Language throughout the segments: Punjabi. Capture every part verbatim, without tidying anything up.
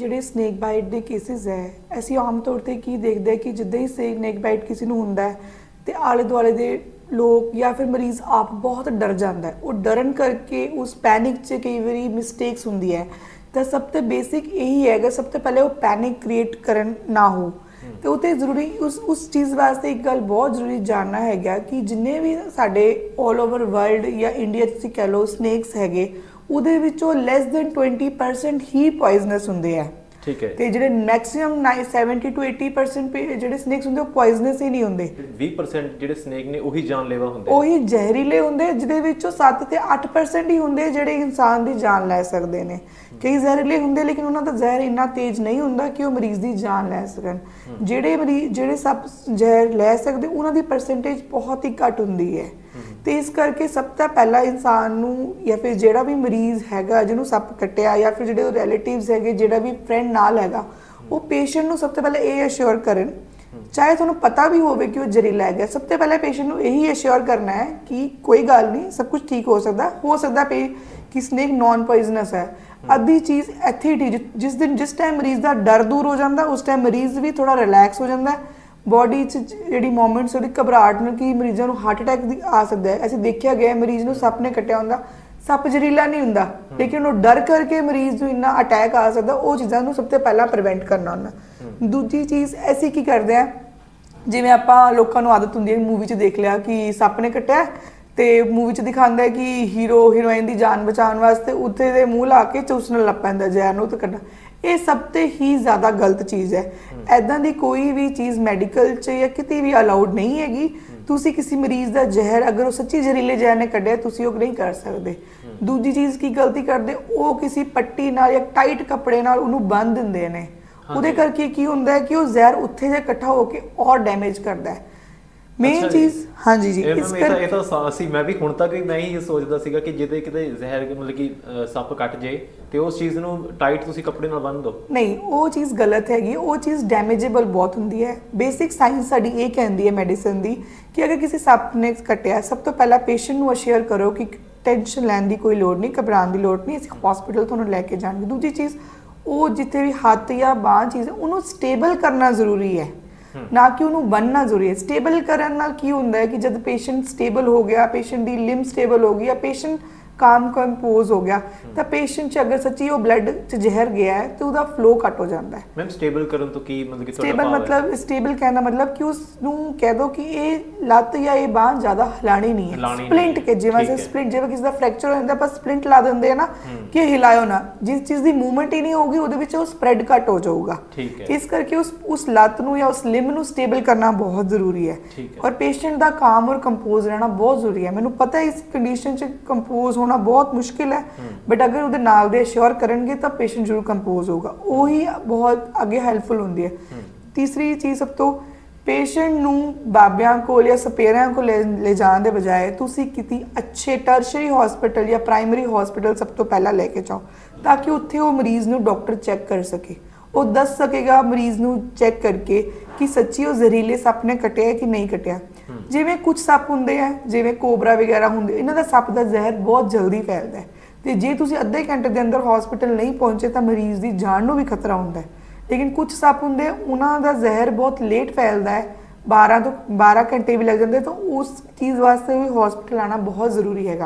ਜਿਹੜੇ ਸਨੇਕ ਬਾਈਟ ਦੇ ਕੇਸਿਸ ਹੈ, ਅਸੀਂ ਆਮ ਤੌਰ 'ਤੇ ਕੀ ਦੇਖਦੇ ਹਾਂ ਕਿ ਜਿੱਦਾਂ ਹੀ ਸਨੇਕ ਬਾਈਟ ਕਿਸੇ ਨੂੰ ਹੁੰਦਾ ਹੈ ਤੇ ਆਲੇ ਦੁਆਲੇ ਦੇ ਲੋਕ ਜਾਂ ਫਿਰ ਮਰੀਜ਼ ਆਪ ਬਹੁਤ ਡਰ ਜਾਂਦਾ ਹੈ। ਉਹ ਡਰਨ ਕਰਕੇ ਉਸ ਪੈਨਿਕ 'ਚ ਕਈ ਵਾਰੀ ਮਿਸਟੇਕਸ ਹੁੰਦੀ ਹੈ। ਤਾਂ ਸਭ ਤੋਂ ਬੇਸਿਕ ਇਹੀ ਹੈਗਾ, ਸਭ ਤੋਂ ਪਹਿਲੇ ਉਹ ਪੈਨਿਕ ਕ੍ਰੀਏਟ ਕਰਨ ਨਾ ਹੋ। ਤੇ ਉਹ ਤੇ ਜ਼ਰੂਰੀ ਉਸ ਉਸ ਚੀਜ਼ ਵਾਸਤੇ ਇੱਕ ਗੱਲ ਬਹੁਤ ਜ਼ਰੂਰੀ ਜਾਣਨਾ ਹੈਗਾ ਕਿ ਜਿੰਨੇ ਵੀ ਸਾਡੇ ਆਲ ਓਵਰ ਵਰਲਡ ਜਾਂ ਇੰਡੀਆ 'ਚ ਤੁਸੀਂ ਕਹਿ ਲਓ ਸਨੇਕਸ ਹੈਗੇ, ਉਹਦੇ ਵਿੱਚੋਂ ਲੈਸ ਦੈਨ ਟਵੈਂਟੀ ਪਰਸੈਂਟ ਹੀ ਪੋਇਜ਼ਨਸ ਹੁੰਦੇ ਆ। ਠੀਕ ਹੈ। ਤੇ ਜਿਹੜੇ maximum seventy to eighty percent ਜਿਹੜੇ ਸਨੇਕਸ ਹੁੰਦੇ ਉਹ ਪੋਇਜ਼ਨਸ ਹੀ ਨਹੀਂ ਹੁੰਦੇ। ਵੀਹ ਪਰਸੈਂਟ ਜਿਹੜੇ ਸਨੇਕ ਨੇ ਉਹੀ ਜਾਨਲੇਵਾ ਹੁੰਦੇ, ਉਹੀ ਜ਼ਹਿਰੀਲੇ ਹੁੰਦੇ, ਜਿਹਦੇ ਵਿੱਚੋਂ ਸੱਤ ਤੇ ਅੱਠ ਪਰਸੈਂਟ ਹੀ ਹੁੰਦੇ ਜਿਹੜੇ ਇਨਸਾਨ ਦੀ ਜਾਨ ਲੈ ਸਕਦੇ ਨੇ। ਕਈ ਜ਼ਹਿਰੀਲੇ ਹੁੰਦੇ ਲੇਕਿਨ ਉਹਨਾਂ ਦਾ ਜ਼ਹਿਰ ਇੰਨਾ ਤੇਜ਼ ਨਹੀਂ ਹੁੰਦਾ ਕਿ ਉਹ ਮਰੀਜ਼ ਦੀ ਜਾਨ ਲੈ ਸਕਣ। ਜਿਹੜੇ ਮਰੀਜ਼ ਜਿਹੜੇ ਸੱਪ ਜ਼ਹਿਰ ਲੈ ਸਕਦੇ ਉਹਨਾਂ ਦੀ ਪਰਸੈਂਟੇਜ ਬਹੁਤ ਹੀ ਘੱਟ ਹੁੰਦੀ ਹੈ। ਤੇ ਇਸ ਕਰਕੇ ਸਭ ਤੋਂ ਪਹਿਲਾਂ ਇਨਸਾਨ ਨੂੰ ਜਾਂ ਫਿਰ ਜਿਹੜਾ ਵੀ ਮਰੀਜ਼ ਹੈਗਾ ਜਿਹਨੂੰ ਸੱਪ ਕੱਟਿਆ ਜਾਂ ਫਿਰ ਜਿਹੜੇ ਰਿਲੇਟਿਵਸ ਹੈਗੇ, ਜਿਹੜਾ ਵੀ ਫਰੈਂਡ ਨਾਲ ਹੈਗਾ, ਉਹ ਪੇਸ਼ੈਂਟ ਨੂੰ ਸਭ ਤੋਂ ਪਹਿਲਾਂ ਇਹ ਅਸ਼ੋਰ ਕਰਨ, ਚਾਹੇ ਤੁਹਾਨੂੰ ਪਤਾ ਵੀ ਹੋਵੇ ਕਿ ਉਹ ਜ਼ਹਿਰੀਲਾ ਹੈਗਾ, ਸਭ ਤੋਂ ਪਹਿਲਾਂ ਪੇਸ਼ੈਂਟ ਨੂੰ ਇਹੀ ਅਸ਼ੋਰ ਕਰਨਾ ਹੈ ਕਿ ਕੋਈ ਗੱਲ ਨਹੀਂ, ਸਭ ਕੁਝ ਠੀਕ ਹੋ ਸਕਦਾ ਹੋ ਸਕਦਾ ਪੇ ਕਿ ਸਨੇਕ ਨॉन ਪੋਇਜ਼ਨਸ ਹੈ। ਅੱਧੀ ਚੀਜ਼ ਇੱਥੇ ਹੀ, ਜਿਸ ਦਿਨ ਜਿਸ ਟਾਈਮ ਮਰੀਜ਼ ਦਾ ਡਰ ਦੂਰ ਹੋ ਜਾਂਦਾ ਉਸ ਟਾਈਮ ਮਰੀਜ਼ ਵੀ ਥੋੜਾ ਰਿਲੈਕਸ ਹੋ ਜਾਂਦਾ। ਬੋਡੀ 'ਚ ਜਿਹੜੀ ਮੂਵਮੈਂਟਸ ਉਹਦੀ ਘਬਰਾਹਟ ਨਾਲ ਕਿ ਮਰੀਜ਼ਾਂ ਨੂੰ ਹਾਰਟ ਅਟੈਕ ਦੀ ਆ ਸਕਦਾ ਹੈ। ਅਸੀਂ ਦੇਖਿਆ ਗਿਆ ਮਰੀਜ਼ ਨੂੰ ਸੱਪ ਨੇ ਕੱਟਿਆ ਹੁੰਦਾ, ਸੱਪ ਜ਼ਹਿਰੀਲਾ ਨਹੀਂ ਹੁੰਦਾ ਲੇਕਿਨ ਉਹ ਡਰ ਕਰਕੇ ਮਰੀਜ਼ ਨੂੰ ਇੰਨਾ ਅਟੈਕ ਆ ਸਕਦਾ। ਉਹ ਚੀਜ਼ਾਂ ਨੂੰ ਸਭ ਤੋਂ ਪਹਿਲਾਂ ਪ੍ਰੀਵੈਂਟ ਕਰਨਾ ਹੁੰਦਾ। ਦੂਜੀ ਚੀਜ਼ ਅਸੀਂ ਕੀ ਕਰਦੇ ਹਾਂ, ਜਿਵੇਂ ਆਪਾਂ ਲੋਕਾਂ ਨੂੰ ਆਦਤ ਹੁੰਦੀ ਹੈ ਮੂਵੀ 'ਚ ਦੇਖ ਲਿਆ ਕਿ ਸੱਪ ਨੇ ਕੱਟਿਆ ਤੇ ਮੂਵੀ 'ਚ ਦਿਖਾਉਂਦਾ ਕਿ ਹੀਰੋ ਹੀਰੋਇਨ ਦੀ ਜਾਨ ਬਚਾਉਣ ਵਾਸਤੇ ਉੱਥੇ ਦੇ ਮੂੰਹ ਲਾ ਕੇ ਚੂਸਣ ਲੱਗ ਪੈਂਦਾ ਜ਼ਹਿਰ ਨੂੰ ਤੇ ਕੱਢਣਾ। ਇਹ ਸਭ ਤੋਂ ਹੀ ਜ਼ਿਆਦਾ ਗਲਤ ਚੀਜ਼ ਹੈ। ਇੱਦਾਂ ਦੀ ਕੋਈ ਵੀ ਚੀਜ਼ ਮੈਡੀਕਲ 'ਚ ਜਾਂ ਕਿਤੇ ਵੀ ਅਲਾਉਡ ਨਹੀਂ ਹੈਗੀ। ਤੁਸੀਂ ਕਿਸੇ ਮਰੀਜ਼ ਦਾ ਜ਼ਹਿਰ ਅਗਰ ਉਹ ਸੱਚੀ ਜ਼ਹਿਰੀਲੇ ਜ਼ਹਿਰ ਨੇ ਕੱਢਿਆ ਤੁਸੀਂ ਉਹ ਨਹੀਂ ਕਰ ਸਕਦੇ। ਦੂਜੀ ਚੀਜ਼ ਕੀ ਗਲਤੀ ਕਰਦੇ, ਉਹ ਕਿਸੇ ਪੱਟੀ ਨਾਲ ਜਾਂ ਟਾਈਟ ਕੱਪੜੇ ਨਾਲ ਉਹਨੂੰ ਬੰਨ੍ਹ ਦਿੰਦੇ ਨੇ। ਉਹਦੇ ਕਰਕੇ ਕੀ ਹੁੰਦਾ ਹੈ ਕਿ ਉਹ ਜ਼ਹਿਰ ਉੱਥੇ ਜੇ ਇਕੱਠਾ ਹੋ ਕੇ ਔਰ ਡੈਮੇਜ ਕਰਦਾ ਹੈ। ਮੇਨ ਚੀਜ਼ ਹਾਂਜੀ ਜੀ ਇਸ ਕਰ ਇਹ ਤਾਂ ਅਸੀਂ ਮੈਂ ਵੀ ਹੁਣ ਤੱਕ ਮੈਂ ਹੀ ਸੋਚਦਾ ਸੀਗਾ ਕਿ ਜਿਹਦੇ ਕਿਤੇ ਜ਼ਹਿਰ ਮਤਲਬ ਕਿ ਸੱਪ ਕੱਟ ਜੇ ਤੇ ਉਸ ਚੀਜ਼ ਨੂੰ ਟਾਈਟ ਤੁਸੀਂ ਕੱਪੜੇ ਨਾਲ ਬੰਨ੍ਹ ਦਿਓ। ਨਹੀਂ, ਉਹ ਚੀਜ਼ ਗਲਤ ਹੈਗੀ। ਉਹ ਚੀਜ਼ ਡੈਮੇਜੇਬਲ ਬਹੁਤ ਹੁੰਦੀ ਹੈ। ਬੇਸਿਕ ਸਾਇੰਸ ਸਾਡੀ ਇਹ ਕਹਿੰਦੀ ਹੈ ਮੈਡੀਸਨ ਦੀ ਕਿ ਅਗਰ ਕਿਸੇ ਸੱਪ ਨੇ ਕੱਟਿਆ, ਸਭ ਤੋਂ ਪਹਿਲਾਂ ਪੇਸ਼ੈਂਟ ਨੂੰ ਅਸ਼ੇਅਰ ਕਰੋ ਕਿ ਟੈਨਸ਼ਨ ਲੈਣ ਦੀ ਕੋਈ ਲੋੜ ਨਹੀਂ, ਘਬਰਾਉਣ ਦੀ ਲੋੜ ਨਹੀਂ, ਅਸੀਂ ਹਸਪੀਟਲ ਤੁਹਾਨੂੰ ਲੈ ਕੇ ਜਾਣਗੇ। ਦੂਜੀ ਚੀਜ਼, ਉਹ ਜਿੱਥੇ ਵੀ ਹੱਥ ਜਾਂ ਬਾਂਹ ਚੀਜ਼ ਉਹਨੂੰ ਸਟੇਬਲ ਕਰਨਾ ਜ਼ਰੂਰੀ ਹੈ, ਨਾ ਕਿ ਉਹਨੂੰ ਬੰਨ੍ਹਣਾ ਜ਼ਰੂਰੀ ਹੈ। ਸਟੇਬਲ ਕਰਨ ਨਾਲ ਕੀ ਹੁੰਦਾ ਹੈ ਕਿ ਜਦ ਪੇਸ਼ੈਂਟ ਸਟੇਬਲ ਹੋ ਗਿਆ, ਪੇਸ਼ੈਂਟ ਦੀ ਲਿੰਬ ਸਟੇਬਲ ਹੋ ਗਈ ਜਾਂ ਪੇਸ਼ੈਂਟ ਕਾਮ ਕੰਪੋਜ਼ ਹੋ ਗਿਆ ਤਾਂ ਪੇਸ਼ੈਂਟ 'ਚ ਅਗਰ ਸੱਚੀ ਉਹ ਬਲੱਡ 'ਚ ਜ਼ਹਿਰ ਗਿਆ ਹੈ ਤਾਂ ਉਹਦਾ ਫਲੋ ਘੱਟ ਹੋ ਜਾਂਦਾ ਹੈ। ਮੈਮ ਸਟੇਬਲ ਕਰਨ ਤੋਂ ਕੀ ਮਤਲਬ ਕਿ ਸਟੇਬਲ ਮਤਲਬ ਸਟੇਬਲ ਕਹਿਣ ਦਾ ਮਤਲਬ ਕਿ ਉਸ ਨੂੰ ਕਹਿ ਦੋ ਕਿ ਇਹ ਲੱਤ ਜਾਂ ਇਹ ਬਾਂਹ ਜ਼ਿਆਦਾ ਹਿਲਾਣੀ ਨਹੀਂ ਹੈ। ਸਪਲਿੰਟ ਕੇ ਜਿਵੇਂ ਸੇ ਸਪਲਿੰਟ ਜਿਵੇਂ ਕਿਸੇ ਦਾ ਫ੍ਰੈਕਚਰ ਹੋ ਜਾਂਦਾ ਆਪਾਂ ਸਪਲਿੰਟ ਲਾ ਦਿੰਦੇ ਆ ਨਾ ਕਿ ਹਿਲਾਇਓ ਨਾ, ਜਿਸ ਚੀਜ਼ ਦੀ ਮੂਵਮੈਂਟ ਹੀ ਨਹੀਂ ਹੋਊਗੀ ਉਹਦੇ ਵਿੱਚ ਉਹ ਸਪਰੈਡ ਘੱਟ ਹੋ ਜਾਊਗਾ। ਇਸ ਕਰਕੇ ਉਸ ਉਸ ਲੱਤ ਨੂੰ ਜਾਂ ਉਸ ਲਿੰਬ ਨੂੰ ਸਟੇਬਲ ਕਰਨਾ ਬਹੁਤ ਜ਼ਰੂਰੀ ਹੈ ਔਰ ਪੇਸ਼ੈਂਟ ਦਾ ਕਾਮ ਔਰ ਕੰਪੋਜ਼ ਰਹਿਣਾ ਬਹੁਤ ਜ਼ਰੂਰੀ ਹੈ। ਮੈਨੂੰ ਪਤਾ ਇਸ ਕੰਡੀਸ਼ਨ 'ਚ ਕੰਪੋਜ਼ ਹੋਣਾ ਬਹੁਤ ਮੁਸ਼ਕਿਲ ਹੈ ਬਟ ਅਗਰ ਉਹਦੇ ਨਾਲ ਦੇ ਅਸ਼ੋਰ ਕਰਨਗੇ ਤਾਂ ਪੇਸ਼ੈਂਟ ਜ਼ਰੂਰ ਕੰਪੋਜ਼ ਹੋਊਗਾ। ਉਹੀ ਬਹੁਤ ਅੱਗੇ ਹੈਲਪਫੁਲ ਹੁੰਦੀ ਹੈ। ਤੀਸਰੀ ਚੀਜ਼, ਸਭ ਤੋਂ ਪੇਸ਼ੈਂਟ ਨੂੰ ਬਾਬਿਆਂ ਕੋਲ ਜਾਂ ਸਪੇਰਿਆਂ ਕੋਲ ਲੈ ਜਾਣ ਦੇ ਬਜਾਏ ਤੁਸੀਂ ਕਿਤੇ ਅੱਛੇ ਟਰਸ਼ਰੀ ਹਸਪੀਟਲ ਜਾਂ ਪ੍ਰਾਇਮਰੀ ਹਸਪੀਟਲ ਸਭ ਤੋਂ ਪਹਿਲਾਂ ਲੈ ਕੇ ਜਾਓ ਤਾਂ ਕਿ ਉੱਥੇ ਉਹ ਮਰੀਜ਼ ਨੂੰ ਡਾਕਟਰ ਚੈੱਕ ਕਰ ਸਕੇ। ਉਹ ਦੱਸ ਸਕੇਗਾ ਮਰੀਜ਼ ਨੂੰ ਚੈੱਕ ਕਰਕੇ ਕਿ ਸੱਚੀ ਉਹ ਜ਼ਹਿਰੀਲੇ ਸੱਪ ਨੇ ਕੱਟਿਆ ਕਿ ਨਹੀਂ ਕੱਟਿਆ। ਜਿਵੇਂ ਕੁਝ ਸੱਪ ਹੁੰਦੇ ਆ ਜਿਵੇਂ ਕੋਬਰਾ ਵਗੈਰਾ ਹੁੰਦੇ, ਇਹਨਾਂ ਦਾ ਸੱਪ ਦਾ ਜ਼ਹਿਰ ਬਹੁਤ ਜਲਦੀ ਫੈਲਦਾ ਹੈ ਤੇ ਜੇ ਤੁਸੀਂ ਅੱਧੇ ਘੰਟੇ ਦੇ ਅੰਦਰ ਹਸਪੀਟਲ ਨਹੀਂ ਪਹੁੰਚੇ ਤਾਂ ਮਰੀਜ਼ ਦੀ ਜਾਨ ਨੂੰ ਵੀ ਖਤਰਾ ਹੁੰਦਾ ਹੈ। ਲੇਕਿਨ ਕੁਝ ਸੱਪ ਹੁੰਦੇ ਉਹਨਾਂ ਦਾ ਜ਼ਹਿਰ ਬਹੁਤ ਲੇਟ ਫੈਲਦਾ ਹੈ, ਬਾਰਾਂ ਤੋਂ ਬਾਰਾਂ ਘੰਟੇ ਵੀ ਲੱਗ ਜਾਂਦੇ, ਤਾਂ ਉਸ ਚੀਜ਼ ਵਾਸਤੇ ਵੀ ਹਸਪੀਟਲ ਆਉਣਾ ਬਹੁਤ ਜ਼ਰੂਰੀ ਹੈਗਾ।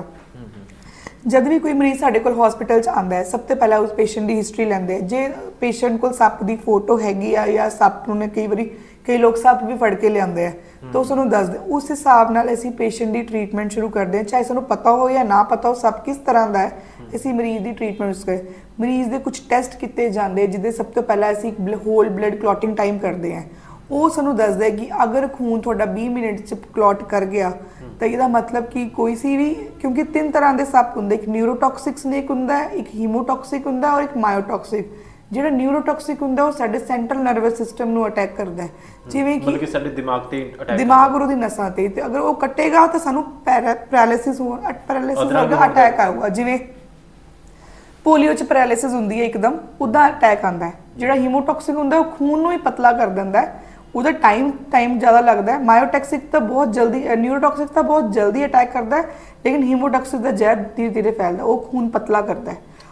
ਜਦ ਵੀ ਕੋਈ ਮਰੀਜ਼ ਸਾਡੇ ਕੋਲ ਹਸਪੀਟਲ 'ਚ ਆਉਂਦਾ ਹੈ ਸਭ ਤੋਂ ਪਹਿਲਾਂ ਉਸ ਪੇਸ਼ੈਂਟ ਦੀ ਹਿਸਟਰੀ ਲੈਂਦੇ। ਜੇ ਪੇਸ਼ੈਂਟ ਕੋਲ ਸੱਪ ਦੀ ਫੋਟੋ ਹੈਗੀ ਆ ਜਾਂ ਸੱਪ ਨੂੰ ਨੇ ਕਈ ਵਾਰੀ ਕਈ ਲੋਕ ਸੱਪ ਵੀ ਫੜ ਕੇ ਲਿਆਉਂਦੇ ਆ ਤਾਂ ਉਸ ਨੂੰ ਦੱਸਦੇ, ਉਸ ਹਿਸਾਬ ਨਾਲ ਅਸੀਂ ਪੇਸ਼ੈਂਟ ਦੀ ਟਰੀਟਮੈਂਟ ਸ਼ੁਰੂ ਕਰਦੇ ਹਾਂ। ਚਾਹੇ ਸਾਨੂੰ ਪਤਾ ਹੋ ਜਾਂ ਨਾ ਪਤਾ ਹੋ ਸੱਪ ਕਿਸ ਤਰ੍ਹਾਂ ਦਾ ਹੈ, ਅਸੀਂ ਮਰੀਜ਼ ਦੀ ਟਰੀਟਮੈਂਟ ਉਸ ਕਰ ਮਰੀਜ਼ ਦੇ ਕੁਝ ਟੈਸਟ ਕੀਤੇ ਜਾਂਦੇ ਜਿਹਦੇ ਸਭ ਤੋਂ ਪਹਿਲਾਂ ਅਸੀਂ ਹੋਲ ਬਲੱਡ ਕਲੌਟਿੰਗ ਟਾਈਮ ਕਰਦੇ ਹਾਂ। ਉਹ ਸਾਨੂੰ ਦੱਸਦਾ ਕਿ ਅਗਰ ਖੂਨ ਤੁਹਾਡਾ ਵੀਹ ਮਿੰਟ 'ਚ ਕਲੌਟ ਕਰ ਗਿਆ ਤਾਂ ਇਹਦਾ ਮਤਲਬ ਕਿ ਕੋਈ ਸੀ ਵੀ, ਕਿਉਂਕਿ ਤਿੰਨ ਤਰ੍ਹਾਂ ਦੇ ਸੱਪ ਹੁੰਦੇ, ਇੱਕ ਨਿਊਰੋਟੌਕਸਿਕ ਸਨੇਕ ਹੁੰਦਾ ਹੈ, ਇੱਕ ਹੀਮੋਟੌਕਸਿਕ ਹੁੰਦਾ ਔਰ ਇੱਕ ਮਾਇਓਟੌਕਸਿਕ। ਜਿਹੜਾ ਨਿਊਰੋਟੌਕਸਿਕ ਹੁੰਦਾ ਉਹ ਸਾਡੇ ਸੈਂਟਰਲ ਨਰਵਸ ਸਿਸਟਮ ਨੂੰ ਅਟੈਕ ਕਰਦਾ ਹੈ, ਜਿਵੇਂ ਕਿ ਕਿ ਸਾਡੇ ਦਿਮਾਗ ਤੇ ਅਟੈਕ ਦਿਮਾਗ ਔਰ ਉਹਦੀ ਨਸਾਂ ਤੇ ਤੇ ਅਗਰ ਉਹ ਕੱਟੇਗਾ ਤਾਂ ਸਾਨੂੰ ਪੈਰਾਲਿਸਿਸ ਹੋ ਪੈਰਾਲਿਸਿਸ ਵਰਗਾ ਅਟੈਕ ਆਊਗਾ। ਜਿਵੇਂ ਪੋਲੀਓ 'ਚ ਪੈਰਾਲਿਸਿਸ ਹੁੰਦੀ ਹੈ ਇੱਕਦਮ, ਉੱਦਾਂ ਅਟੈਕ ਆਉਂਦਾ ਹੈ। ਜਿਹੜਾ ਹੀਮੋਟੌਕਸਿਕ ਹੁੰਦਾ ਉਹ ਖੂਨ ਨੂੰ ਹੀ ਪਤਲਾ ਕਰ ਦਿੰਦਾ ਹੈ, ਉਹਦਾ ਟਾਈਮ ਟਾਈਮ ਜ਼ਿਆਦਾ ਲੱਗਦਾ ਹੈ। ਮਾਇਓਟੌਕਸਿਕ ਤਾਂ ਬਹੁਤ ਜਲਦੀ, ਨਿਊਰੋਟੌਕਸਿਕ ਤਾਂ ਬਹੁਤ ਜਲਦੀ ਅਟੈਕ ਕਰਦਾ ਹੈ ਲੇਕਿਨ ਹੀਮੋਟੌਕਸਿਕ ਦਾ ਜ਼ਹਿਰ ਧੀਰੇ ਧੀਰੇ ਫੈਲਦਾ, ਉਹ ਖੂਨ ਪਤਲਾ ਕਰਦਾ ਹੈ।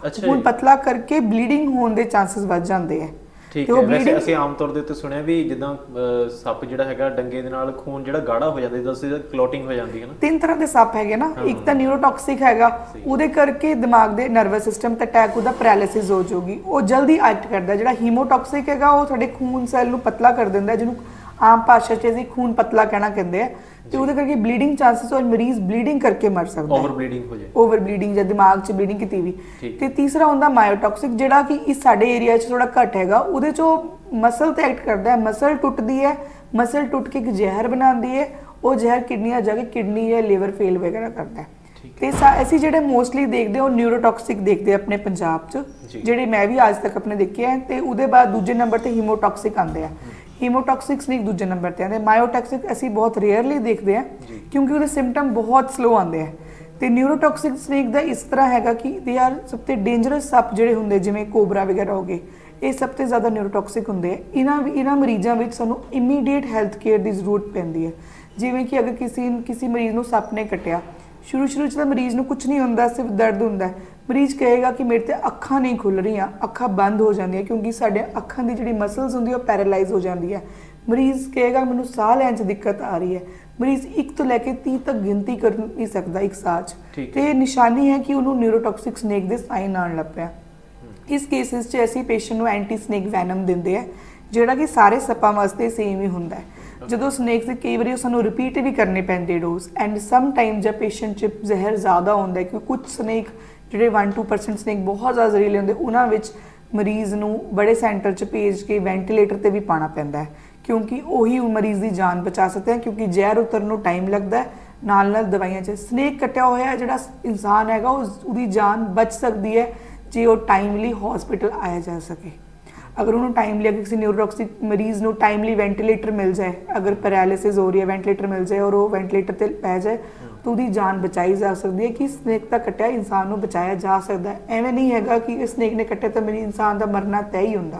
ਖੂਨ ਪਤਲਾ ਕਰਕੇ ਬਲੀਡਿੰਗ ਹੋਣ ਦੇ ਚਾਂਸਸ ਵੱਧ ਜਾਂਦੇ ਆ। ਠੀਕ ਹੈ, ਵੈਸੇ ਅਸੀਂ ਆਮ ਤੌਰ ਦੇ ਉੱਤੇ ਸੁਣਿਆ ਵੀ ਜਿੱਦਾਂ ਸੱਪ ਜਿਹੜਾ ਹੈਗਾ ਡੰਗੇ ਦੇ ਨਾਲ ਖੂਨ ਜਿਹੜਾ ਗਾੜਾ ਹੋ ਜਾਂਦਾ, ਜਿੱਦਾਂ ਕਲੋਟਿੰਗ ਹੋ ਜਾਂਦੀ ਹੈ ਨਾ। ਤਿੰਨ ਤਰ੍ਹਾਂ ਦੇ ਸੱਪ ਹੈਗੇ ਨਾ, ਇੱਕ ਤਾਂ ਨਿਊਰੋਟੌਕਸਿਕ ਹੈਗਾ, ਉਹਦੇ ਕਰਕੇ ਦਿਮਾਗ ਦੇ ਨਰਵਸ ਸਿਸਟਮ ਤੇ ਅਟੈਕ, ਉਹਦਾ ਪੈਰਾਲਿਸਿਸ ਹੋ ਜਾਊਗੀ, ਉਹ ਜਲਦੀ ਐਕਟ ਕਰਦਾ। ਜਿਹੜਾ ਹੀਮੋਟੌਕਸਿਕ ਹੈਗਾ ਉਹ ਸਾਡੇ ਖੂਨ ਸੈੱਲ ਨੂੰ ਪਤਲਾ ਕਰ ਦਿੰਦਾ, ਜਿਹਨੂੰ ਆਮ ਭਾਸ਼ਾ 'ਚ ਅਸੀਂ ਖੂਨ ਪਤਲਾ ਕਹਿਣਾ ਕਹਿੰਦੇ ਆ, ਤੇ ਉਹਦੇ ਕਰਕੇ ਬਲੀਡਿੰਗ ਚਾਂਸਸ ਔਰ ਮਰੀਜ਼ ਬਲੀਡਿੰਗ ਕਰਕੇ ਮਰ ਸਕਦਾ ਹੈ, ਓਵਰ ਬਲੀਡਿੰਗ ਹੋ ਜਾਏ, ਓਵਰ ਬਲੀਡਿੰਗ ਜਾਂ ਦਿਮਾਗ 'ਚ ਬਲੀਡਿੰਗ ਕੀਤੀ ਵੀ। ਤੇ ਤੀਸਰਾ ਹੁੰਦਾ ਮਾਇਓਟੌਕਸਿਕ, ਜਿਹੜਾ ਕਿ ਇਸ ਸਾਡੇ ਏਰੀਆ 'ਚ ਥੋੜਾ ਘੱਟ ਹੈਗਾ, ਉਹਦੇ 'ਚੋਂ ਮਸਲ ਤੇ ਐਕਟ ਕਰਦਾ ਹੈ, ਮਸਲ ਟੁੱਟਦੀ ਹੈ, ਮਸਲ ਟੁੱਟ ਕੇ ਇੱਕ ਜ਼ਹਿਰ ਬਣਾਉਂਦੀ ਹੈ, ਉਹ ਜ਼ਹਿਰ ਕਿਡਨੀਆਂ ਜਾ ਕੇ ਕਿਡਨੀ ਜਾਂ ਲੀਵਰ ਫੇਲ ਵਗੈਰਾ ਕਰਦਾ ਹੈ। ਤੇ ਅਸੀਂ ਜਿਹੜੇ ਮੋਸਟਲੀ ਦੇਖਦੇ ਉਹ ਨਿਊਰੋਟੌਕਸਿਕ ਦੇਖਦੇ ਆਪਣੇ ਪੰਜਾਬ 'ਚ, ਜਿਹੜੇ ਮੈਂ ਵੀ ਅੱਜ ਤੱਕ ਆਪਣੇ ਦੇਖੇ ਹੈ। ਤੇ ਉਹਦੇ ਬਾਅਦ ਦੂਜੇ ਨੰਬਰ ਤੇ ਹੀਮੋਟੌਕਸਿਕ ਆਉਂਦੇ ਆ, ਹੀਮੋਟੌਕਸਿਕ ਸਨੇਕ ਦੂਜੇ ਨੰਬਰ ਤੇ ਆਉਂਦੇ। ਮਾਇਓਟੌਕਸਿਕ ਅਸੀਂ ਬਹੁਤ ਰੇਅਰਲੀ ਦੇਖਦੇ ਆ ਕਿਉਂਕਿ ਉਹਦੇ ਸਿੰਪਟਮ ਬਹੁਤ ਸਲੋ ਆਉਂਦੇ ਆ। ਤੇ ਨਿਊਰੋਟੌਕਸਿਕ ਸਨੇਕ ਦਾ ਇਸ ਤਰ੍ਹਾਂ ਹੈਗਾ ਕਿ ਦੇ ਆਰ ਸਭ ਤੋਂ ਡੇਂਜਰਸ ਸੱਪ ਜਿਹੜੇ ਹੁੰਦੇ, ਜਿਵੇਂ ਕੋਬਰਾ ਵਗੈਰਾ ਹੋ ਗਏ, ਇਹ ਸਭ ਤੋਂ ਜ਼ਿਆਦਾ ਨਿਊਰੋਟੌਕਸਿਕ ਹੁੰਦੇ ਆ। ਇਹਨਾਂ ਇਹਨਾਂ ਮਰੀਜ਼ਾਂ ਵਿੱਚ ਸਾਨੂੰ ਇਮੀਡੀਏਟ ਹੈਲਥ ਕੇਅਰ ਦੀ ਜ਼ਰੂਰਤ ਪੈਂਦੀ ਹੈ। ਜਿਵੇਂ ਕਿ ਅਗਰ ਕਿਸੇ ਕਿਸੇ ਮਰੀਜ਼ ਨੂੰ ਸੱਪ ਨੇ ਕੱਟਿਆ, ਸ਼ੁਰੂ ਸ਼ੁਰੂ 'ਚ ਤਾਂ ਮਰੀਜ਼ ਨੂੰ ਕੁਝ ਨਹੀਂ ਹੁੰਦਾ, ਸਿਰਫ ਦਰਦ ਹੁੰਦਾ। ਮਰੀਜ਼ ਕਹੇਗਾ ਕਿ ਮੇਰੇ ਤੇ ਅੱਖਾਂ ਨਹੀਂ ਖੁੱਲ ਰਹੀਆਂ, ਅੱਖਾਂ ਬੰਦ ਹੋ ਜਾਂਦੀਆਂ, ਕਿਉਂਕਿ ਸਾਡੇ ਅੱਖਾਂ ਦੀ ਜਿਹੜੀ ਮਸਲਸ ਹੁੰਦੀ ਉਹ ਪੈਰਾਲਾਈਜ਼ ਹੋ ਜਾਂਦੀ ਹੈ। ਮਰੀਜ਼ ਕਹੇਗਾ ਮੈਨੂੰ ਸਾਹ ਲੈਣ 'ਚ ਦਿੱਕਤ ਆ ਰਹੀ ਹੈ। ਮਰੀਜ਼ ਇੱਕ ਤੋਂ ਲੈ ਕੇ ਤੀਹ ਤੱਕ ਗਿਣਤੀ ਕਰ ਨਹੀਂ ਸਕਦਾ ਇੱਕ ਸਾਹ 'ਚ, ਤੇ ਨਿਸ਼ਾਨੀ ਹੈ ਕਿ ਉਹਨੂੰ ਨਿਊਰੋਟੌਕਸਿਕ ਸਨੇਕ ਦੇ ਸਾਈਨ ਆਉਣ ਲੱਗ ਪਿਆ। ਇਸ ਕੇਸਿਸ 'ਚ ਅਸੀਂ ਪੇਸ਼ੈਂਟ ਨੂੰ ਐਂਟੀ ਸਨੇਕ ਵੈਨਮ ਦਿੰਦੇ ਆ, ਜਿਹੜਾ ਕਿ ਸਾਰੇ ਸੱਪਾਂ ਵਾਸਤੇ ਸੇਮ ਹੀ ਹੁੰਦਾ ਹੈ। ਜਦੋਂ ਸਨੇਕਸ ਦੇ ਕਈ ਵਾਰੀ ਸਾਨੂੰ ਰਿਪੀਟ ਵੀ ਕਰਨੇ ਪੈਂਦੇ ਡੋਜ਼, ਐਂਡ ਸਮ ਟਾਈਮ ਜਦ ਪੇਸ਼ੈਂਟ 'ਚ ਜ਼ਹਿਰ ਜ਼ਿਆਦਾ ਹੁੰਦਾ, ਕਿਉਂਕਿ ਕੁਝ ਸਨੇਕ ਜਿਹੜੇ one to two percent snake ਬਹੁਤ ਜ਼ਿਆਦਾ ਜ਼ਹਿਰੀਲੇ ਹੁੰਦੇ, ਉਹਨਾਂ ਵਿੱਚ ਮਰੀਜ਼ ਨੂੰ ਬੜੇ ਸੈਂਟਰ 'ਚ ਭੇਜ ਕੇ ਵੈਂਟੀਲੇਟਰ 'ਤੇ ਵੀ ਪਾਉਣਾ ਪੈਂਦਾ ਹੈ, ਕਿਉਂਕਿ ਉਹੀ ਮਰੀਜ਼ ਦੀ ਜਾਨ ਬਚਾ ਸਕਦੇ ਹੈ, ਕਿਉਂਕਿ ਜ਼ਹਿਰ ਉਤਰਨ ਨੂੰ ਟਾਈਮ ਲੱਗਦਾ ਹੈ, ਨਾਲ ਨਾਲ ਦਵਾਈਆਂ 'ਚ। ਸਨੇਕ ਕੱਟਿਆ ਹੋਇਆ ਜਿਹੜਾ ਇਨਸਾਨ ਹੈਗਾ ਉਹ ਉਹਦੀ ਜਾਨ ਬਚ ਸਕਦੀ ਹੈ ਜੇ ਉਹ ਟਾਈਮਲੀ ਹਸਪੀਟਲ ਆਇਆ ਜਾ ਸਕੇ। ਅਗਰ ਉਹਨੂੰ ਟਾਈਮਲੀ, ਅਗਰ ਕਿਸੇ ਨਿਊਰੋਟੌਕਸਿਕ ਮਰੀਜ਼ ਨੂੰ ਟਾਈਮਲੀ ਵੈਂਟੀਲੇਟਰ ਮਿਲ ਜਾਏ, ਅਗਰ ਪੈਰਾਲਿਸਿਸ ਹੋ ਰਹੀ ਹੈ, ਵੈਂਟੀਲੇਟਰ ਮਿਲ ਜਾਏ ਔਰ ਉਹ ਵੈਂਟੀਲੇਟਰ 'ਤੇ ਪੈ ਜਾਏ, ਤਾਂ ਉਹਦੀ ਜਾਨ ਬਚਾਈ ਜਾ ਸਕਦੀ ਹੈ। ਕਿ ਸਨੇਕ ਦਾ ਕੱਟਿਆ ਇਨਸਾਨ ਨੂੰ ਬਚਾਇਆ ਜਾ ਸਕਦਾ ਹੈ। ਐਵੇਂ ਨਹੀਂ ਹੈਗਾ ਕਿ ਸਨੇਕ ਨੇ ਕੱਟਿਆ ਤਾਂ ਮੇਰੀ ਇਨਸਾਨ ਦਾ ਮਰਨਾ ਤੈਅ ਹੀ ਹੁੰਦਾ।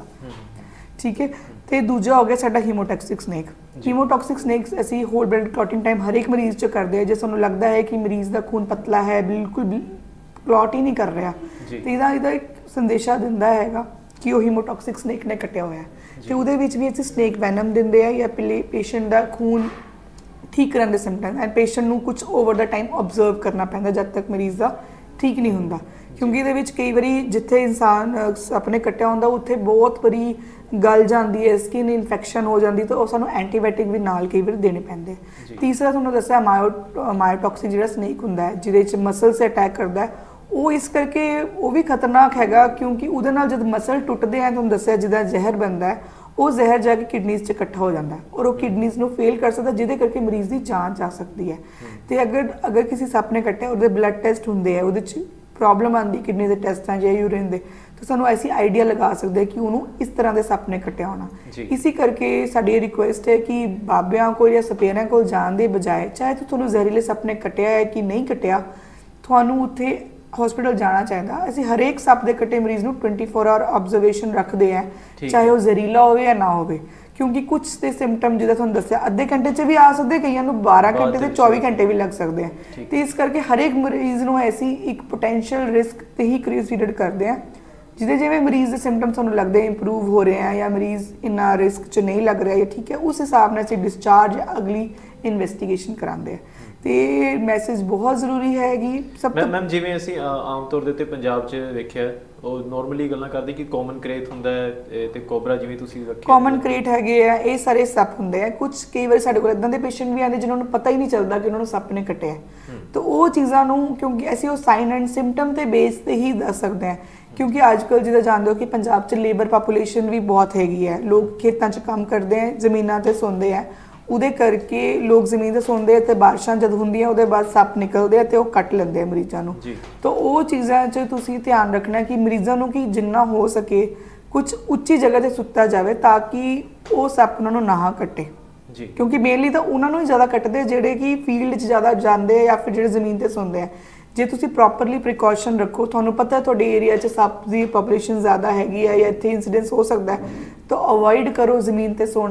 ਠੀਕ ਹੈ। ਤੇ ਦੂਜਾ ਹੋ ਗਿਆ ਸਾਡਾ ਹੀਮੋਟੌਕਸਿਕ ਸਨੇਕ। ਹੀਮੋਟੌਕਸਿਕ ਸਨੇਕਸ ਅਸੀਂ ਹੋਲ ਬਲੱਡ ਕਲੌਟਿੰਗ ਟਾਈਮ ਹਰ ਇੱਕ ਮਰੀਜ਼ 'ਚ ਕਰਦੇ ਹਾਂ। ਜੇ ਸਾਨੂੰ ਲੱਗਦਾ ਹੈ ਕਿ ਮਰੀਜ਼ ਦਾ ਖੂਨ ਪਤਲਾ ਹੈ, ਬਿਲਕੁਲ ਕਲੌਟ ਹੀ ਨਹੀਂ ਕਰ ਰਿਹਾ, ਤੇ ਇਹਦਾ ਇਹਦਾ ਇੱਕ ਸੰਦੇਸ਼ਾ ਦਿੰਦਾ ਹੈਗਾ ਕਿ ਉਹ ਹੀਮੋਟੌਕਸਿਕ ਸਨੇਕ ਨੇ ਕੱਟਿਆ ਹੋਇਆ। ਤੇ ਉਹਦੇ ਵਿੱਚ ਵੀ ਅਸੀਂ ਸਨੇਕ ਵੈਨਮ ਦਿੰਦੇ ਆ, ਜਾਂ ਪਹਿਲੇ ਪੇਸ਼ੈਂਟ ਦਾ ਖੂਨ ਠੀਕ ਕਰਨ ਦੇ ਸਿੰਪਟਮ, ਐਂਡ ਪੇਸ਼ੈਂਟ ਨੂੰ ਕੁਝ ਓਵਰ ਦਾ ਟਾਈਮ ਓਬਜ਼ਰਵ ਕਰਨਾ ਪੈਂਦਾ ਜਦ ਤੱਕ ਮਰੀਜ਼ ਦਾ ਠੀਕ ਨਹੀਂ ਹੁੰਦਾ, ਕਿਉਂਕਿ ਇਹਦੇ ਵਿੱਚ ਕਈ ਵਾਰੀ ਜਿੱਥੇ ਇਨਸਾਨ ਆਪਣੇ ਕੱਟਿਆ ਹੁੰਦਾ ਉੱਥੇ ਬਹੁਤ ਵਾਰੀ ਗਲ ਜਾਂਦੀ ਹੈ, ਸਕਿਨ ਇਨਫੈਕਸ਼ਨ ਹੋ ਜਾਂਦੀ, ਤਾਂ ਉਹ ਸਾਨੂੰ ਐਂਟੀਬਾਇਓਟਿਕ ਵੀ ਨਾਲ ਕਈ ਵਾਰੀ ਦੇਣੇ ਪੈਂਦੇ। ਤੀਸਰਾ ਤੁਹਾਨੂੰ ਦੱਸਿਆ ਮਾਇਓ ਮਾਇਓਟੌਕਸਿਕ ਜਿਹੜਾ ਸਨੇਕ ਹੁੰਦਾ ਹੈ, ਜਿਹਦੇ 'ਚ ਮਸਲ 'ਤੇ ਅਟੈਕ ਕਰਦਾ, ਉਹ ਇਸ ਕਰਕੇ ਉਹ ਵੀ ਖਤਰਨਾਕ ਹੈਗਾ, ਕਿਉਂਕਿ ਉਹਦੇ ਨਾਲ ਜਦ ਮਸਲ ਟੁੱਟਦੇ ਆ, ਤੁਹਾਨੂੰ ਦੱਸਿਆ ਜਿਹਦਾ ਜ਼ਹਿਰ ਬਣਦਾ ਹੈ, ਉਹ ਜ਼ਹਿਰ ਜਾ ਕੇ ਕਿਡਨੀਜ਼ 'ਚ ਇਕੱਠਾ ਹੋ ਜਾਂਦਾ ਔਰ ਉਹ ਕਿਡਨੀਜ਼ ਨੂੰ ਫੇਲ ਕਰ ਸਕਦਾ, ਜਿਹਦੇ ਕਰਕੇ ਮਰੀਜ਼ ਦੀ ਜਾਨ ਜਾ ਸਕਦੀ ਹੈ। ਤੇ ਅਗਰ ਅਗਰ ਕਿਸੇ ਸੱਪ ਨੇ ਕੱਟਿਆ, ਉਹਦੇ ਬਲੱਡ ਟੈਸਟ ਹੁੰਦੇ ਆ, ਉਹਦੇ 'ਚ ਪ੍ਰੋਬਲਮ ਆਉਂਦੀ ਕਿਡਨੀ ਦੇ ਟੈਸਟਾਂ ਜਾਂ ਯੂਰਿਨ ਦੇ, ਤਾਂ ਸਾਨੂੰ ਐਸੀ ਆਈਡੀਆ ਲਗਾ ਸਕਦੇ ਕਿ ਉਹਨੂੰ ਇਸ ਤਰ੍ਹਾਂ ਦੇ ਸੱਪ ਨੇ ਕੱਟਿਆ ਹੋਣਾ। ਇਸੇ ਕਰਕੇ ਸਾਡੀ ਰਿਕੁਐਸਟ ਹੈ ਕਿ ਬਾਬਿਆਂ ਕੋਲ ਜਾਂ ਸਪੇਰਿਆਂ ਕੋਲ ਜਾਣ ਦੇ ਬਜਾਏ, ਚਾਹੇ ਤਾਂ ਤੁਹਾਨੂੰ ਜ਼ਹਿਰੀਲੇ ਸੱਪ ਨੇ ਕੱਟਿਆ ਹੈ ਕਿ ਨਹੀਂ ਕੱਟਿਆ, ਤੁਹਾਨੂੰ ਉੱਥੇ ਹਸਪੀਟਲ ਜਾਣਾ ਚਾਹੀਦਾ। ਅਸੀਂ ਹਰੇਕ ਸੱਪ ਦੇ ਕੱਟੇ ਮਰੀਜ਼ ਨੂੰ ਟਵੈਂਟੀ ਫੋਰ ਆਵਰ ਆਬਜ਼ਰਵੇਸ਼ਨ ਰੱਖਦੇ ਆ, ਚਾਹੇ ਉਹ ਜ਼ਹਿਰੀਲਾ ਹੋਵੇ ਜਾਂ ਨਾ ਹੋਵੇ, ਕਿਉਂਕਿ ਕੁਝ ਦੇ ਸਿੰਪਟਮ ਜਿੱਦਾਂ ਤੁਹਾਨੂੰ ਦੱਸਿਆ ਅੱਧੇ ਘੰਟੇ 'ਚ ਵੀ ਆ ਸਕਦੇ, ਕਈਆਂ ਨੂੰ ਬਾਰਾਂ ਘੰਟੇ ਤੇ ਚੌਵੀ ਘੰਟੇ ਵੀ ਲੱਗ ਸਕਦੇ ਆ। ਤੇ ਇਸ ਕਰਕੇ ਹਰੇਕ ਮਰੀਜ਼ ਨੂੰ ਐਸੀ ਇੱਕ ਪੋਟੈਂਸ਼ੀਅਲ ਰਿਸਕ ਤੇ ਹੀ ਕੰਸੀਡਰ ਕਰਦੇ ਆ, ਜਿਹਦੇ ਜਿਵੇਂ ਮਰੀਜ਼ ਦੇ ਸਿੰਪਟਮ ਸਾਨੂੰ ਲੱਗਦੇ ਇੰਪਰੂਵ ਹੋ ਰਹੇ ਆ ਜਾਂ ਮਰੀਜ਼ ਇੰਨਾ ਰਿਸਕ 'ਚ ਨਹੀਂ ਲੱਗ ਰਿਹਾ, ਠੀਕ ਹੈ, ਉਸ ਹਿਸਾਬ ਨਾਲ ਅਸੀਂ ਡਿਸਚਾਰਜ ਅਗਲੀ ਇਨਵੈਸਟੀਗੇਸ਼ਨ ਕਰਾਉਂਦੇ ਆ। ਤੇ ਮੈਸੇਜ ਬਹੁਤ ਜ਼ਰੂਰੀ ਹੈਗੀ ਸਭ ਤੋਂ। ਮੈਮ ਜਿਵੇਂ ਅਸੀਂ ਆਮ ਤੌਰ ਦੇ ਉੱਤੇ ਪੰਜਾਬ 'ਚ ਵੇਖਿਆ, ਉਹ ਨਾਰਮਲੀ ਗੱਲਾਂ ਕਰਦੇ ਕਿ ਕਾਮਨ ਕਰੇਟ ਹੁੰਦਾ ਹੈ ਤੇ ਕੋਬਰਾ ਜਿਵੇਂ ਤੁਸੀਂ ਰੱਖਿਆ, ਕਾਮਨ ਕਰੇਟ ਹੈਗੇ ਆ, ਇਹ ਸਾਰੇ ਸੱਪ ਹੁੰਦੇ ਆ। ਕੁਝ ਕਈ ਵਾਰ ਸਾਡੇ ਕੋਲ ਇਦਾਂ ਦੇ ਪੇਸ਼ੈਂਟ ਵੀ ਆਉਂਦੇ ਜਿਨ੍ਹਾਂ ਨੂੰ ਪਤਾ ਹੀ ਨਹੀਂ ਚੱਲਦਾ ਕਿ ਉਹਨਾਂ ਨੂੰ ਸੱਪ ਨੇ ਕੱਟਿਆ, ਤਾਂ ਉਹ ਚੀਜ਼ਾਂ ਨੂੰ ਕਿਉਂਕਿ ਅਸੀਂ ਉਹ ਸਾਈਨ ਐਂਡ ਸਿੰਪਟਮ ਤੇ ਬੇਸ ਤੇ ਹੀ ਦੱਸ ਸਕਦੇ ਹਾਂ, ਕਿਉਂਕਿ ਅੱਜ ਕੱਲ੍ਹ ਜਿੱਦਾਂ ਜਾਣਦੇ ਹੋ ਕਿ ਪੰਜਾਬ 'ਚ ਲੇਬਰ ਪਾਪੂਲੇਸ਼ਨ ਵੀ ਬਹੁਤ ਹੈਗੀ ਹੈ, ਲੋਕ ਖੇਤਾਂ 'ਚ ਕੰਮ ਕਰਦੇ ਆ, ਜ਼ਮੀਨਾਂ 'ਤੇ ਸੌਂਦੇ ਆ, ਉਹਦੇ ਕਰਕੇ ਲੋਕ ਜ਼ਮੀਨ 'ਤੇ ਸੌਂਦੇ ਆ ਤੇ ਬਾਰਿਸ਼ਾਂ ਜਦ ਹੁੰਦੀਆਂ ਉਹਦੇ ਬਾਅਦ ਸੱਪ ਨਿਕਲਦੇ ਆ ਤੇ ਉਹ ਕੱਟ ਲੈਂਦੇ ਆ ਮਰੀਜ਼ਾਂ ਨੂੰ। ਤਾਂ ਉਹ ਚੀਜ਼ਾਂ 'ਚ ਤੁਸੀਂ ਧਿਆਨ ਰੱਖਣਾ ਕਿ ਮਰੀਜ਼ਾਂ ਨੂੰ ਕਿ ਜਿੰਨਾ ਹੋ ਸਕੇ ਕੁਝ ਉੱਚੀ ਜਗ੍ਹਾ 'ਤੇ ਸੁੱਤਾ ਜਾਵੇ ਤਾਂ ਕਿ ਉਹ ਸੱਪ ਉਹਨਾਂ ਨੂੰ ਨਾ ਕੱਟੇ, ਕਿਉਂਕਿ ਮੇਨਲੀ ਤਾਂ ਉਹਨਾਂ ਨੂੰ ਹੀ ਜ਼ਿਆਦਾ ਕੱਟਦੇ ਜਿਹੜੇ ਕਿ ਫੀਲਡ 'ਚ ਜ਼ਿਆਦਾ ਜਾਂਦੇ ਆ ਜਾਂ ਫਿਰ ਜਿਹੜੇ ਜ਼ਮੀਨ 'ਤੇ ਸੌਂਦੇ ਆ। ਜੇ ਤੁਸੀਂ ਪ੍ਰੋਪਰਲੀ ਪ੍ਰੀਕਾਸ਼ਨ ਰੱਖੋ, ਤੁਹਾਨੂੰ ਪਤਾ ਤੁਹਾਡੇ ਏਰੀਆ 'ਚ ਸੱਪ ਦੀ ਪੋਪੂਲੇਸ਼ਨ ਜ਼ਿਆਦਾ ਹੈਗੀ ਹੈ ਜਾਂ ਇੱਥੇ ਇੰਸੀਡੈਂਸ ਹੋ ਸਕਦਾ ਹੈ, ਤਾਂ ਅਵੋਇਡ ਕਰੋ ਜ਼ਮੀਨ 'ਤੇ ਸੋਣਾ।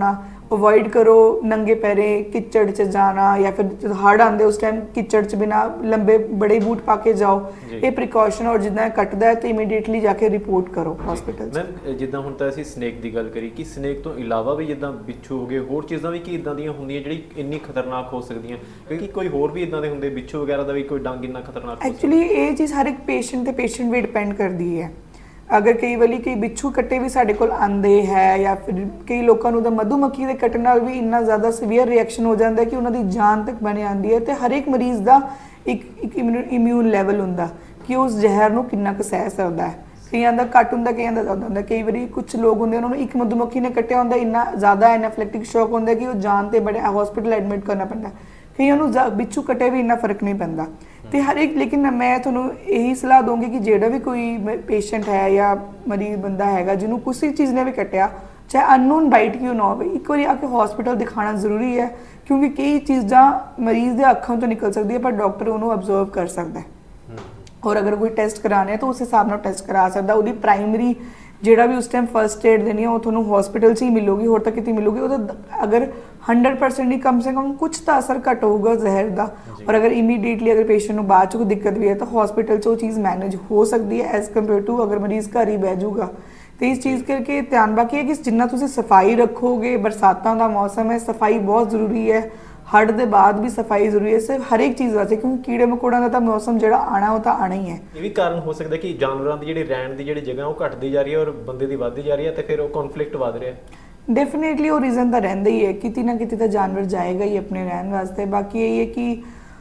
ਅਵੋਇਡ ਕਰੋ ਨੰਗੇ ਪੈਰੇ ਕਿਚੜ 'ਚ ਜਾਣਾ, ਜਾਂ ਫਿਰ ਜਦੋਂ ਹੜ੍ਹ ਆਉਂਦੇ ਉਸ ਟਾਈਮ ਕਿਚੜ 'ਚ ਬਿਨਾ ਲੰਬੇ ਬੜੇ ਬੂਟ ਪਾ ਕੇ ਜਾਓ। ਇਹ ਪ੍ਰੀਕਾਸ਼ਨ, ਔਰ ਜਿੱਦਾਂ ਕੱਟਦਾ ਹੈ ਤਾਂ ਇਮੀਡੀਏਟਲੀ ਜਾ ਕੇ ਰਿਪੋਰਟ ਕਰੋ ਹਸਪੀਟਲ 'ਚ। ਮੈਮ ਜਿੱਦਾਂ ਹੁਣ ਤਾਂ ਅਸੀਂ ਸਨੇਕ ਦੀ ਗੱਲ ਕਰੀ ਕਿ ਸਨੇਕ ਤੋਂ ਇਲਾਵਾ ਵੀ ਜਿੱਦਾਂ ਬਿੱਛੂ ਹੋ ਗਏ, ਹੋਰ ਚੀਜ਼ਾਂ ਵੀ ਕੀ ਇੱਦਾਂ ਦੀਆਂ ਹੁੰਦੀਆਂ ਜਿਹੜੀ ਇੰਨੀ ਖਤਰਨਾਕ ਹੋ ਸਕਦੀਆਂ, ਕਿਉਂਕਿ ਕੋਈ ਹੋਰ ਵੀ ਇੱਦਾਂ ਦੇ ਹੁੰਦੇ ਬਿੱਛੂ ਵਗੈਰਾ ਦਾ ਵੀ ਕੋਈ ਡੰਗ ਇੰਨਾ ਖਤਰਨਾਕ? ਐਕਚੁਅਲੀ ਇਹ ਚੀਜ਼ ਹਰ ਇੱਕ ਪੇਸ਼ੈਂਟ ਤੇ ਪੇਸ਼ੈਂਟ ਵੀ ਡਿਪੈਂਡ ਕਰਦੀ ਹੈ। ਅਗਰ ਕਈ ਵਾਰੀ ਕਈ ਬਿੱਛੂ ਕੱਟੇ ਵੀ ਸਾਡੇ ਕੋਲ ਆਉਂਦੇ ਹੈ, ਜਾਂ ਫਿਰ ਕਈ ਲੋਕਾਂ ਨੂੰ ਤਾਂ ਮਧੂਮੱਖੀ ਦੇ ਕੱਟਣ ਨਾਲ ਵੀ ਇੰਨਾ ਜ਼ਿਆਦਾ ਸੀਵੀਅਰ ਰਿਐਕਸ਼ਨ ਹੋ ਜਾਂਦਾ ਕਿ ਉਹਨਾਂ ਦੀ ਜਾਨ ਤੱਕ ਬਣ ਜਾਂਦੀ ਹੈ। ਤੇ ਹਰ ਇੱਕ ਮਰੀਜ਼ ਦਾ ਇੱਕ ਇੱਕ ਇਮਿਊਨ ਲੈਵਲ ਹੁੰਦਾ ਕਿ ਉਸ ਜ਼ਹਿਰ ਨੂੰ ਕਿੰਨਾ ਕੁ ਸਹਿ ਸਕਦਾ ਹੈ। ਕਈਆਂ ਦਾ ਘੱਟ ਹੁੰਦਾ, ਕਈਆਂ ਦਾ ਜ਼ਿਆਦਾ ਹੁੰਦਾ। ਕਈ ਵਾਰੀ ਕੁਝ ਲੋਕ ਹੁੰਦੇ ਉਹਨਾਂ ਨੂੰ ਇੱਕ ਮਧੂਮੱਖੀ ਨੇ ਕੱਟਿਆ ਹੁੰਦਾ, ਇੰਨਾ ਜ਼ਿਆਦਾ ਐਨਾਫਿਲੈਕਟਿਕ ਸ਼ੌਕ ਹੁੰਦਾ ਕਿ ਉਹ ਜਾਨ ਤੇ ਬੜੇ ਹਸਪੀਟਲ ਐਡਮਿਟ ਕਰਨਾ ਪੈਂਦਾ। ਕਈਆਂ ਨੂੰ ਬਿੱਛੂ ਕੱਟੇ ਵੀ ਇੰਨਾ ਫਰਕ ਨਹੀਂ ਪੈਂਦਾ। ਤੇ ਹਰ ਇੱਕ, ਲੇਕਿਨ ਮੈਂ ਤੁਹਾਨੂੰ ਇਹੀ ਸਲਾਹ ਦਊਂਗੀ ਕਿ ਜਿਹੜਾ ਵੀ ਕੋਈ ਪੇਸ਼ੈਂਟ ਹੈ ਜਾਂ ਮਰੀਜ਼ ਬੰਦਾ ਹੈਗਾ ਜਿਹਨੂੰ ਕਿਸੇ ਚੀਜ਼ ਨੇ ਵੀ ਕੱਟਿਆ, ਚਾਹੇ ਅਨਨੋਨ ਬਾਈਟ ਕਿਉਂ ਨਾ ਹੋਵੇ, ਇੱਕ ਵਾਰੀ ਆ ਕੇ ਹਸਪੀਟਲ ਦਿਖਾਉਣਾ ਜ਼ਰੂਰੀ ਹੈ। ਕਿਉਂਕਿ ਕਈ ਚੀਜ਼ਾਂ ਮਰੀਜ਼ ਦੇ ਅੱਖਾਂ ਤੋਂ ਨਿਕਲ ਸਕਦੀ ਹੈ ਪਰ ਡਾਕਟਰ ਉਹਨੂੰ ਅਬਜ਼ਰਵ ਕਰ ਸਕਦਾ ਹੈ। ਔਰ ਅਗਰ ਕੋਈ ਟੈਸਟ ਕਰਾਉਣੇ ਹੈ ਤਾਂ ਉਸ ਹਿਸਾਬ ਨਾਲ ਟੈਸਟ ਕਰਾ ਸਕਦਾ। ਉਹਦੀ ਪ੍ਰਾਇਮਰੀ ਜਿਹੜਾ ਵੀ ਉਸ ਟਾਈਮ ਫਸਟ ਏਡ ਦੇਣੀ ਹੈ ਉਹ ਤੁਹਾਨੂੰ ਹਸਪੀਟਲ 'ਚ ਹੀ ਮਿਲੂਗੀ, ਹੋਰ ਤਾਂ ਕਿਤੇ ਮਿਲੂਗੀ। ਉਹਦਾ ਅਗਰ ਹੰਡਰਡ ਪਰਸੈਂਟ ਨਹੀਂ, ਕਮ ਸੇ ਕਮ ਕੁਛ ਤਾਂ ਅਸਰ ਘੱਟ ਹੋਊਗਾ ਜ਼ਹਿਰ ਦਾ। ਔਰ ਅਗਰ ਇਮੀਡੀਏਟਲੀ ਅਗਰ ਪੇਸ਼ੈਂਟ ਨੂੰ ਬਾਅਦ 'ਚ ਕੋਈ ਦਿੱਕਤ ਵੀ ਹੈ ਤਾਂ ਹਸਪੀਟਲ 'ਚ ਉਹ ਚੀਜ਼ ਮੈਨੇਜ ਹੋ ਸਕਦੀ ਹੈ ਐਜ਼ ਕੰਪੇਅਰ ਟੂ ਅਗਰ ਮਰੀਜ਼ ਘਰ ਹੀ ਬਹਿ ਜਾਊਗਾ। ਤੇ ਇਸ ਚੀਜ਼ ਕਰਕੇ ਧਿਆਨ ਬਾਕੀ ਹੈ ਕਿ ਜਿੰਨਾ ਤੁਸੀਂ ਸਫਾਈ ਰੱਖੋਗੇ, ਬਰਸਾਤਾਂ ਦਾ ਮੌਸਮ ਹੈ, ਸਫਾਈ ਬਹੁਤ ਜ਼ਰੂਰੀ ਹੈ। ਹੜ੍ਹ ਦੇ ਬਾਅਦ ਵੀ ਸਫਾਈ ਜ਼ਰੂਰੀ ਹੈ, ਸਿਰਫ ਹਰ ਇੱਕ ਚੀਜ਼ ਵਾਸਤੇ, ਕਿਉਂਕਿ ਕੀੜੇ ਮਕੌੜਿਆਂ ਦਾ ਤਾਂ ਮੌਸਮ ਜਿਹੜਾ ਆਉਣਾ ਉਹ ਤਾਂ ਆਉਣਾ ਹੀ ਹੈ। ਇਹ ਵੀ ਕਾਰਨ ਹੋ ਸਕਦਾ ਕਿ ਜਾਨਵਰਾਂ ਦੀ ਜਿਹੜੀ ਰਹਿਣ ਦੀ ਜਿਹੜੀ ਜਗ੍ਹਾ ਉਹ ਘਟਦੀ ਜਾ ਰਹੀ ਹੈ ਔਰ ਬੰਦੇ ਦੀ ਵੱਧਦੀ ਜਾ ਰਹੀ ਹੈ, ਤੇ ਫਿਰ ਉਹ ਕਨਫਲਿਕਟ ਵੱਧ ਰਿਹਾ। ਡੈਫੀਨੇਟਲੀ ਉਹ ਰੀਜ਼ਨ ਤਾਂ ਰਹਿੰਦਾ ਹੀ ਹੈ, ਕਿਤੇ ਨਾ ਕਿਤੇ ਤਾਂ ਜਾਨਵਰ ਜਾਏਗਾ ਹੀ ਆਪਣੇ ਰਹਿਣ ਵਾਸਤੇ। ਬਾਕੀ ਇਹ ਹੈ ਕਿ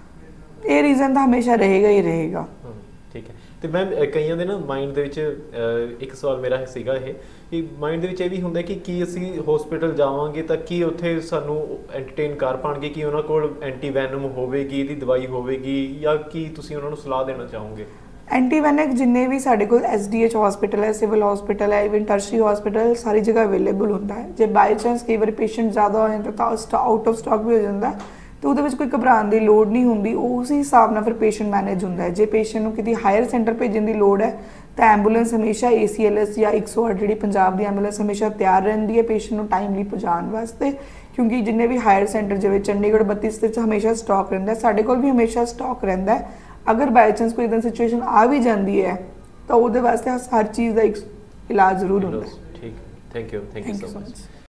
ਇਹ ਰੀਜ਼ਨ ਤਾਂ ਹਮੇਸ਼ਾ ਰਹੇਗਾ ਹੀ ਰਹੇਗਾ। ਠੀਕ ਹੈ। ਤੇ ਮੈਮ ਕਈਆਂ ਦੇ ਨਾ ਮਾਈਂਡ ਦੇ ਵਿੱਚ ਇੱਕ ਸਵਾਲ ਮੇਰਾ ਸੀਗਾ ਇਹ ਕਿ ਮਾਈਂਡ ਦੇ ਵਿੱਚ ਇਹ ਵੀ ਹੁੰਦਾ ਕਿ ਕੀ ਅਸੀਂ ਹਸਪੀਟਲ ਜਾਵਾਂਗੇ ਤਾਂ ਕੀ ਉੱਥੇ ਸਾਨੂੰ ਐਂਟਰਟੇਨ ਕਰ ਪਾਉਣਗੇ, ਕਿ ਉਹਨਾਂ ਕੋਲ ਐਂਟੀਵੈਨਮ ਹੋਵੇਗੀ, ਇਹਦੀ ਦਵਾਈ ਹੋਵੇਗੀ, ਜਾਂ ਕੀ ਤੁਸੀਂ ਉਹਨਾਂ ਨੂੰ ਸਲਾਹ ਦੇਣਾ ਚਾਹੋਗੇ? ਐਂਟੀਵੈਨਿਕ ਜਿੰਨੇ ਵੀ ਸਾਡੇ ਕੋਲ ਐਸ ਡੀ ਐਚ ਹਸਪੀਟਲ ਹੈ, ਸਿਵਲ ਹਸਪੀਟਲ ਹੈ, ਇਵਨ ਟਰਸ਼ਰੀ ਹਸਪੀਟਲ, ਸਾਰੀ ਜਗ੍ਹਾ ਅਵੇਲੇਬਲ ਹੁੰਦਾ ਹੈ। ਜੇ ਬਾਈ ਚਾਂਸ ਕਈ ਵਾਰੀ ਪੇਸ਼ੈਂਟ ਜ਼ਿਆਦਾ ਹੋ ਜਾਂਦਾ ਤਾਂ ਆਊਟ ਆਫ ਸਟਾਕ ਵੀ ਹੋ ਜਾਂਦਾ, ਤਾਂ ਉਹਦੇ ਵਿੱਚ ਕੋਈ ਘਬਰਾਉਣ ਦੀ ਲੋੜ ਨਹੀਂ ਹੁੰਦੀ। ਉਹ ਉਸੇ ਹਿਸਾਬ ਨਾਲ ਫਿਰ ਪੇਸ਼ੈਂਟ ਮੈਨੇਜ ਹੁੰਦਾ ਹੈ। ਜੇ ਪੇਸ਼ੈਂਟ ਨੂੰ ਕਿਤੇ ਹਾਇਰ ਸੈਂਟਰ ਭੇਜਣ ਦੀ ਲੋੜ ਹੈ ਤਾਂ ਐਂਬੂਲੈਂਸ ਹਮੇਸ਼ਾ ਏ ਸੀ ਐਲ ਐਸ ਜਾਂ ਇੱਕ ਸੌ ਅੱਠ ਜਿਹੜੀ ਪੰਜਾਬ ਦੀ ਐਂਬੂਲੈਂਸ ਹਮੇਸ਼ਾ ਤਿਆਰ ਰਹਿੰਦੀ ਹੈ ਪੇਸ਼ੈਂਟ ਨੂੰ ਟਾਈਮਲੀ ਪਹੁੰਚਾਉਣ ਵਾਸਤੇ। ਕਿਉਂਕਿ ਜਿੰਨੇ ਵੀ ਹਾਇਰ ਸੈਂਟਰ ਜਿਵੇਂ ਚੰਡੀਗੜ੍ਹ ਬੱਤੀ ਸਥਿਤ ਹਮੇਸ਼ਾ ਸਟਾਕ ਰਹਿੰਦਾ, ਸਾਡੇ ਕੋਲ ਵੀ ਹਮੇਸ਼ਾ ਸਟਾਕ ਰਹਿੰਦਾ। ਅਗਰ ਬਾਈ ਚਾਂਸ ਕੋਈ ਇੱਦਾਂ ਸਿਚੁਏਸ਼ਨ ਆ ਵੀ ਜਾਂਦੀ ਹੈ ਤਾਂ ਉਹਦੇ ਵਾਸਤੇ ਹਰ ਚੀਜ਼ ਦਾ ਇੱਕ ਇਲਾਜ ਜ਼ਰੂਰ ਹੁੰਦਾ ਹੈ। ਠੀਕ, thank you, thank you so much.